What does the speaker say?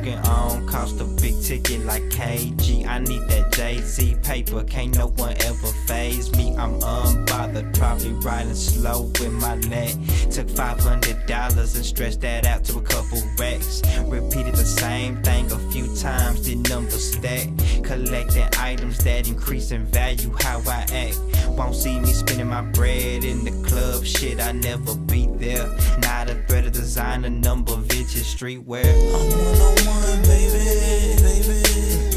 smoking on cost a big ticket like KG. I need that Jay-Z paper, can't no one ever phase me. I'm unbothered, probably riding slow with my leg. Took $500 and stretched that out to a couple racks. Repeated the same thing a few times, the numbers stack. Collecting items that increase in value, how I act. Won't see me spending my bread in the club, shit, I never be there. Not a threat of designer, number vintage streetwear. I'm 101, baby, baby.